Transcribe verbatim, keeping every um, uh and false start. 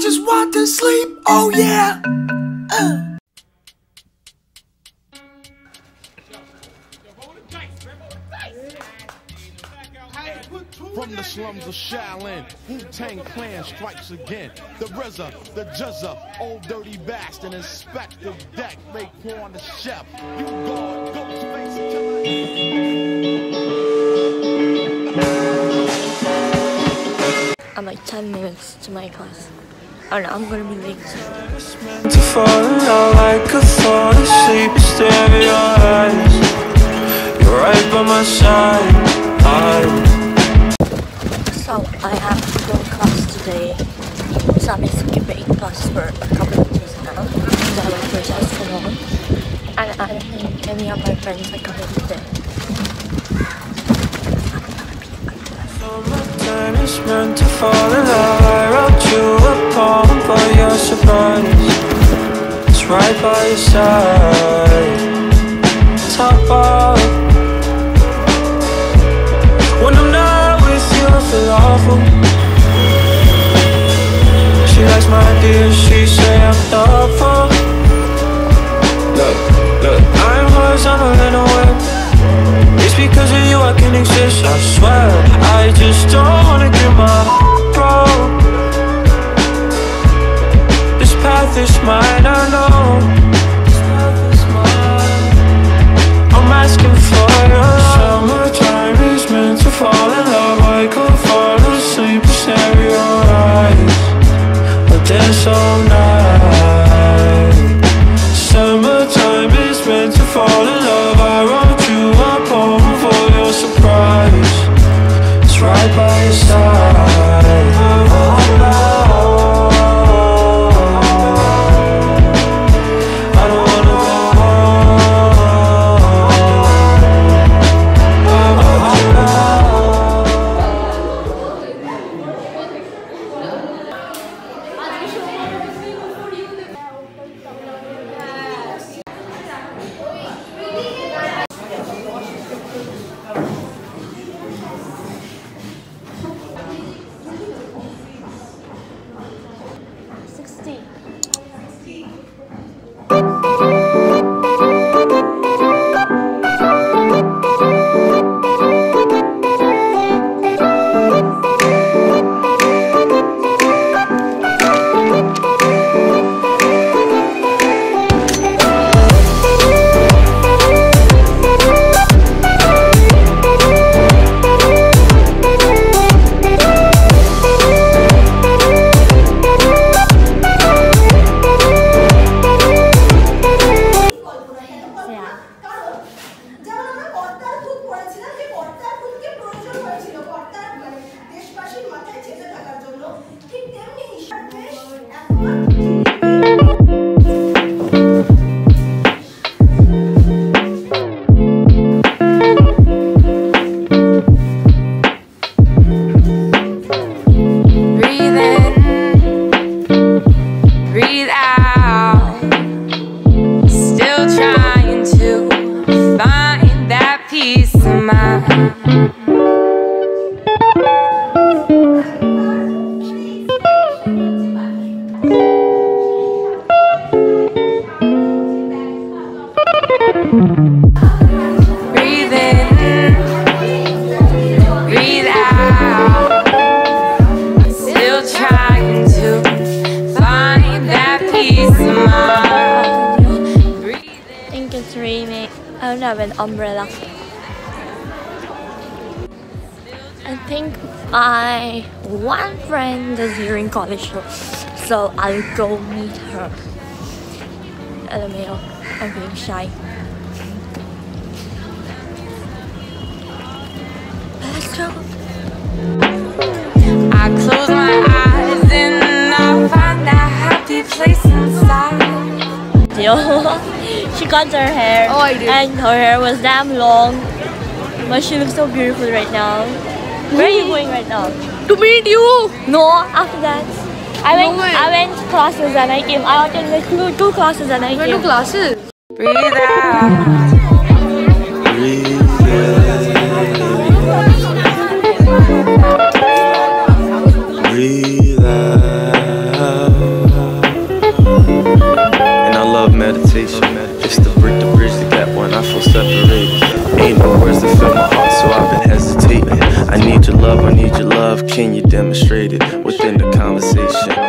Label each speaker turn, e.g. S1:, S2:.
S1: just want to sleep, oh yeah. uh.
S2: From the slums of Shaolin, Wu-Tang Clan strikes again. The R Z A, the J Z A, old dirty bastard, Inspector Deck, Raekwon the chef. You guard, Ghostface, killer.
S3: I'm like ten minutes to my class. Oh no, I'm gonna be late.
S4: To fall in love like a fall asleep, stare in your eyes. You're right by my side. I
S3: So I have to go to class today. So I'm skipping class for a couple of days now. So I have a test tomorrow. And I don't think any of my friends are coming today.
S4: Summertime is meant to fall in love. I wrote you a poem, but you're surprised. It's right by your side. Top up. When I'm not with you, I feel awful. She likes my ideas, she say I'm thoughtful. Look, look, I'm hers, I'm a little wet. It's because of you I can exist, I swear. I just don't wanna get my broke. This path is mine, I know. This path is mine. I'm asking for your love. Summertime is meant to fall in love. I could fall asleep and stare in your eyes, but dance all night. Summertime is meant to fall in love. I wrote you a poem for your surprise. It's right by your side. I don't wanna go
S3: sixty.
S5: Breathe in, breathe out. Still trying to find that peace of mind. Breathe in.
S3: I think it's raining. I don't have an umbrella. I think my one friend is here in college, so I'll go meet her. L M A O. I'm being shy. Let's go.
S5: I close my eyes and I find that happy place inside.
S3: She cut her hair.
S6: Oh, I did.
S3: And her hair was damn long. But she looks so beautiful right now. Where are you going right now?
S6: To meet you!
S3: No, after that. I went,
S6: No way.
S3: I went to classes and I came. I attended two, two classes and I
S6: Went
S3: came.
S6: to classes.
S5: Breathe out.
S4: breathe in, breathe out.
S6: meditation. It's the brick to bridge the gap when I feel separated. Ain't no words to fill my heart, so I've been hesitating. I need your love, I need your love, can you demonstrate it within the conversation?